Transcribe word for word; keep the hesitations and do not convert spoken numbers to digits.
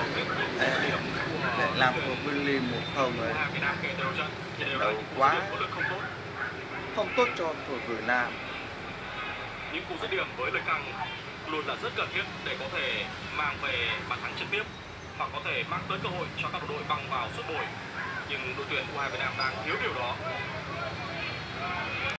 Để làm cuộc Burnley một không rồi. Đấu quá không tốt cho cầu thủ Việt Nam. Những cú dứt điểm với lời căng luôn là rất cần thiết để có thể mang về bàn thắng trực tiếp hoặc có thể mang tới cơ hội cho các đội băng vào sút bồi. Nhưng đội tuyển u hai Việt Nam đang thiếu điều đó.